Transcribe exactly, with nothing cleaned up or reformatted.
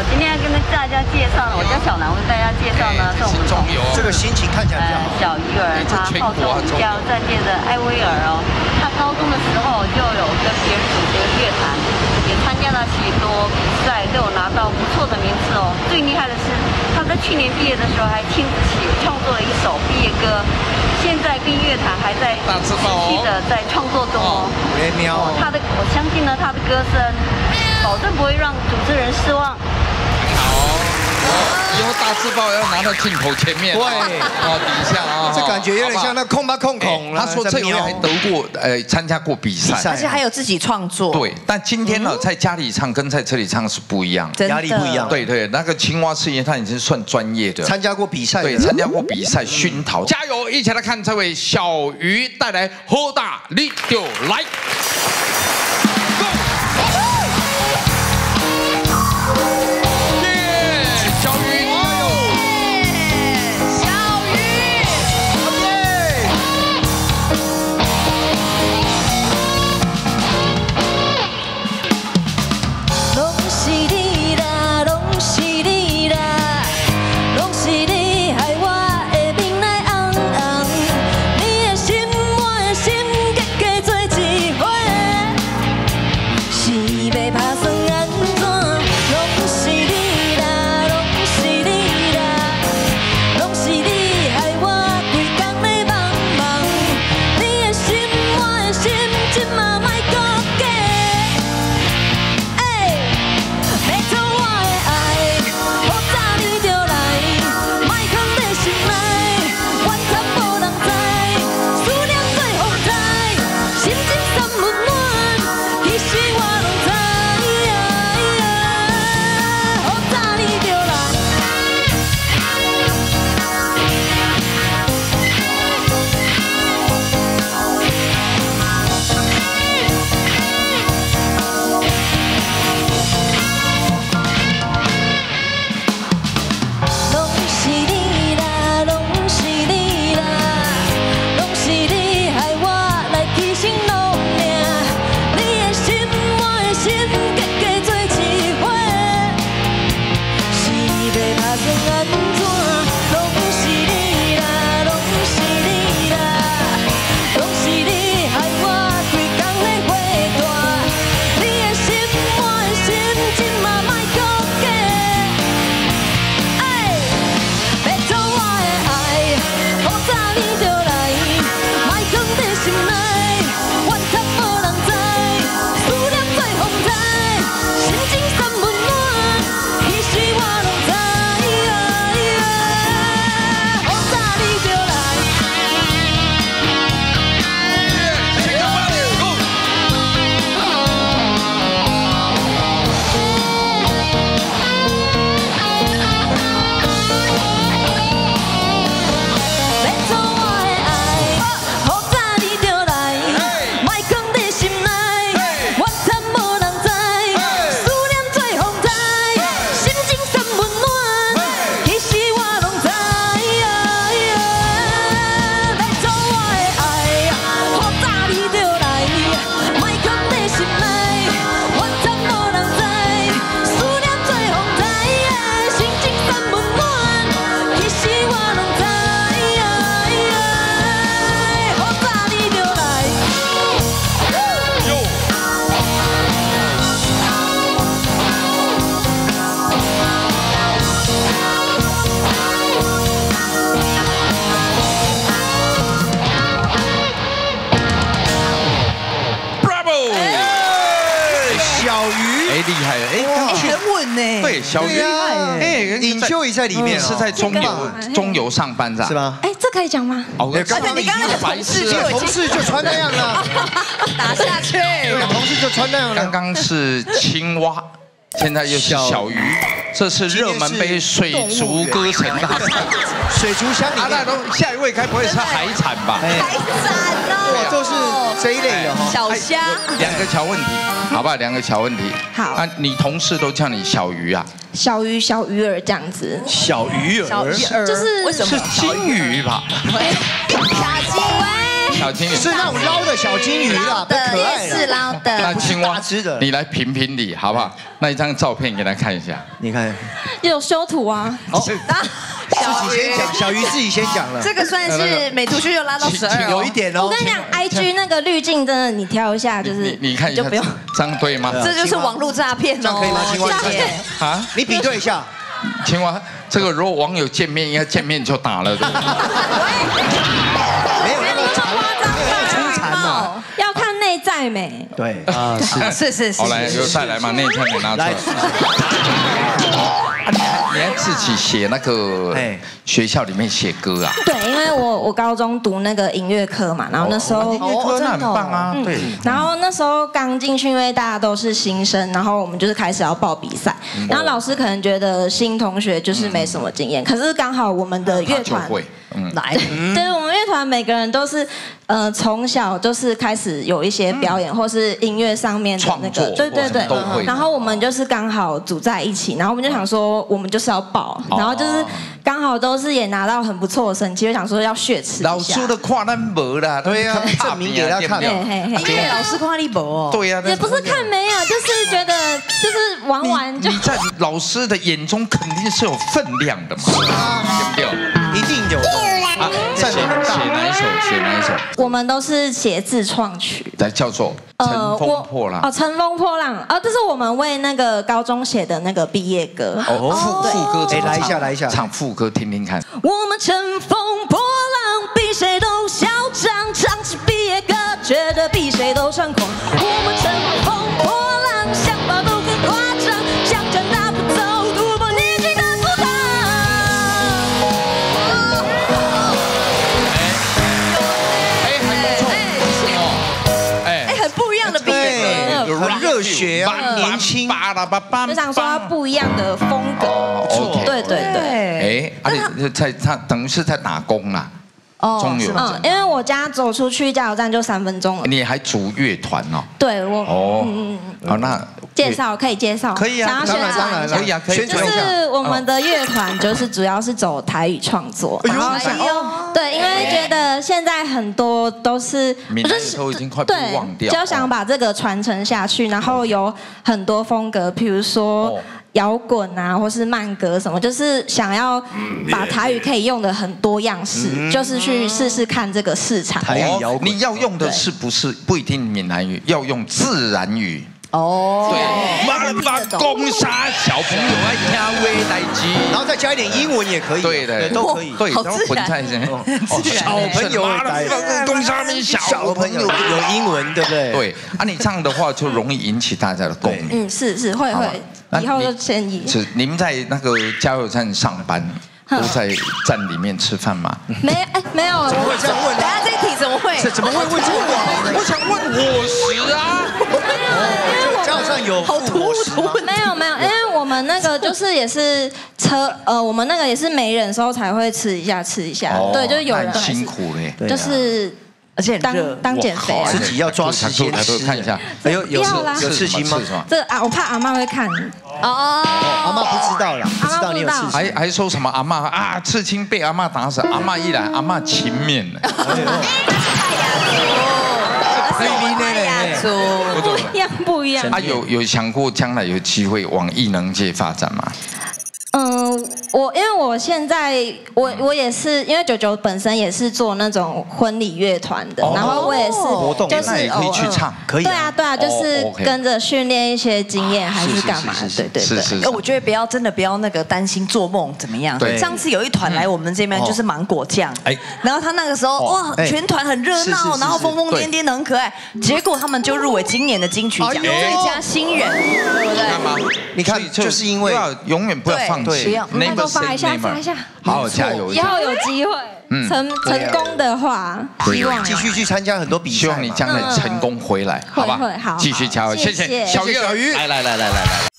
今天要跟大家介绍呢，我叫小南，我跟大家介绍呢，是我们中游，这个心情看起来比较好。 小鱼儿，他号称加油站界的艾薇儿哦。他高中的时候就有跟别人组成乐团，也参加了许多比赛，都有拿到不错的名次哦。最厉害的是，他在去年毕业的时候还亲自写创作了一首毕业歌，现在跟乐团还在持续的在创作中哦。哦，他的我相信呢，他的歌声保证不会让主持人失望。 以后大字报要拿到镜头前面，对，哦，底下啊， 这感觉有点像那空吧空空。 他说这位还得过，呃，参加过比赛， 而且还有自己创作。 对，但今天呢，在家里唱跟在这里唱是不一样， 压力不一样。 对对，那个青蛙事业他已经算专业的， 参加过比赛， 对，参加过比赛熏陶，加油！一起来看这位小鱼带来好大力就来。 哎，厉害了！哎， 很稳呢。 对，小鱼，哎， 尹秀仪在里面， 是在中油中油上班的， 是吧？ 哎，这可以讲吗？ 哦， 刚才你刚刚的同事就同事就穿那样了， 打下去。 对，同事就穿那样了。 刚刚是青蛙，现在又是小鱼，这是热门杯水族歌成大赛。 水族箱里面， 那都下一位该不会是海产吧？ 海产哦， 都是这一类的哈。 小虾。 两个小问题，好不好？两个小问题。 好。 啊，你同事都叫你小鱼啊？ 小鱼、小鱼儿这样子。 小鱼儿。 小鱼儿。 就是为什么？ 是金鱼吧？ 小金喂。 小金鱼是那种捞的小金鱼啦，不可爱是捞的。 那青蛙大只的你来评评理好不好？那一张照片给他看一下。 你看， 有修图啊。 哦，自己先讲，小鱼自己先讲了。 这个算是美图秀秀拉到十二， 有一点哦。 我跟你讲 ，I G 那个滤镜真的，你挑一下，就是你你看一下， 就不用。 这样对吗？ 这就是网络诈骗哦。 可以吗？青蛙姐啊， 你比对一下。 青蛙，这个如果网友见面，应该见面就打了，对不对？ 没有那么夸张吧？ 出残嘛， 要看内在美。 对啊，是是是是。 好来，由再来嘛，那天你拿出来。你还自己写那个学校里面写歌啊？ 对，因为我我高中读那个音乐科嘛，然后那时候音乐科那很棒啊，对。 然后那时候刚进去，因为大家都是新生，然后我们就是开始要报比赛，然后老师可能觉得新同学就是没什么经验，可是刚好我们的乐团来，对，我们乐团每个人都是呃从小就是开始有一些表演或是音乐上面的那个，对对对，然后我们就是刚好组在一起，然后我们就想说我们就是要报，然后就是刚好都是也拿到很不错的成绩，就想说要血池一下。 老师的夸咱无啦， 对呀，证明给他看。 因为老师夸你无哦。 对呀， 也不是看没有，就是觉得就是玩玩就。 你在老师的眼中肯定是有分量的嘛，对不对？ 一定有。 啊，写写哪一首？写哪一首？ 我们都是写自创曲， 来叫做《乘风破浪》。 哦，乘风破浪，哦，这是我们为那个高中写的那个毕业歌。 哦，副副歌， 哎，来一下，来一下， 唱副歌听听看。 我们乘风破浪，比谁都嚣张，唱起毕业歌，觉得比谁都猖狂。我们乘风破浪，想法都很夸张，想战大步走，突破年纪的阻挡。 很热血啊，年轻， 就想说不一样的风格，对对对。 哎，啊你在他等于是在打工啦。哦， 嗯，因为我家走出去加油站就三分钟了。 你还组乐团哦？ 对，我哦，嗯嗯，好，那介绍可以介绍， 可以啊，当然当然可以啊，可以。 就是我们的乐团就是主要是走台语创作，然后想对，因为觉得现在很多都是， 我就是都已经快被忘掉， 就想把这个传承下去，然后有很多风格，比如说。摇滚啊，或是慢歌什么，就是想要把台语可以用的很多样式，嗯、就是去试试看这个市场。 台语摇滚，你要用的是不是不一定闽南语，要用自然语。哦，对，妈妈公杀小朋友爱听微代机， 然后再加一点英文也可以， 对的， 都可以， 对，然后混在一起。 小朋友公杀咪小朋友有英文，对不对？ 对，啊，你唱的话就容易引起大家的共鸣。 嗯，是是会会。以后就先以是你们在那个加油站上班，都在站里面吃饭吗？ 没哎没有， 怎么会这样问？ 等下这一题怎么会？ 怎么会问这个问题？ 我想问伙食啊。 因为加油站有好突兀。 没有没有，因为我们那个就是也是车呃，我们那个也是没人的时候才会吃一下吃一下，对，就是有人辛苦嘞， 就是。 而且当当减肥， 自己要抓时间看一下。 哎呦，有有刺青吗？ 这啊，我怕阿妈会看。 哦，阿妈不知道啦，不知道你有刺青。 还还说什么阿妈啊，刺青被阿妈打死，阿妈一来，阿妈勤勉了。 不一样不一样。 啊，有有想过将来有机会往艺能界发展吗？ 嗯，我因为我现在我我也是，因为九九本身也是做那种婚礼乐团的，然后我也是就是可以去唱，可以。 对啊对啊，就是跟着训练一些经验还是干嘛？对对对。 哎，我觉得不要真的不要那个担心做梦怎么样。对。上次有一团来我们这边就是芒果酱，哎，然后他那个时候哇，全团很热闹，然后疯疯癫癫的很可爱，结果他们就入围今年的金曲奖最佳新人，对不对？ 干嘛？ 你看，就是因为要永远不要放。 对，那就发一下，发一下， 好好加油！ 以后有机会成成功的话，希望继续去参加很多比赛， 希望你将来成功回来，好吧？ 好， 继续加油，谢谢小鱼，小鱼，来来来来来来。